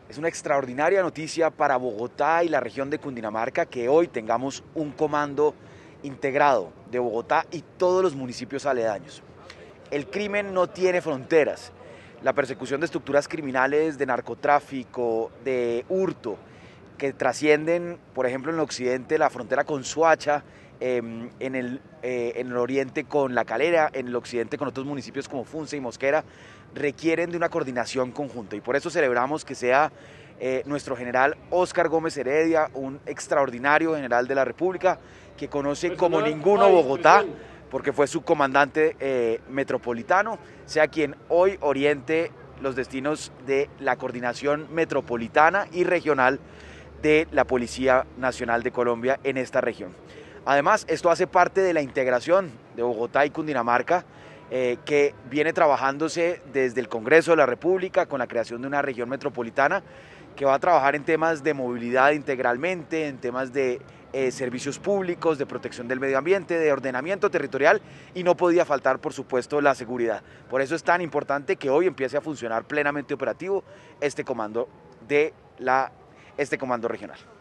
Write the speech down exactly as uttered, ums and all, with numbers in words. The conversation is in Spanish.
Es una extraordinaria noticia para Bogotá y la región de Cundinamarca que hoy tengamos un comando integrado de Bogotá y todos los municipios aledaños. El crimen no tiene fronteras. La persecución de estructuras criminales, de narcotráfico, de hurto, que trascienden, por ejemplo, en el occidente la frontera con Soacha, eh, en, el, eh, en el oriente con La Calera, en el occidente con otros municipios como Funce y Mosquera, requieren de una coordinación conjunta y por eso celebramos que sea eh, nuestro general Óscar Gómez Heredia, un extraordinario general de la República que conoce como ninguno Bogotá, porque fue su comandante eh, metropolitano, sea quien hoy oriente los destinos de la coordinación metropolitana y regional de la Policía Nacional de Colombia en esta región. Además, esto hace parte de la integración de Bogotá y Cundinamarca, eh, que viene trabajándose desde el Congreso de la República con la creación de una región metropolitana que va a trabajar en temas de movilidad integralmente, en temas de eh, servicios públicos, de protección del medio ambiente, de ordenamiento territorial, y no podía faltar, por supuesto, la seguridad. Por eso es tan importante que hoy empiece a funcionar plenamente operativo este comando de la, este comando regional.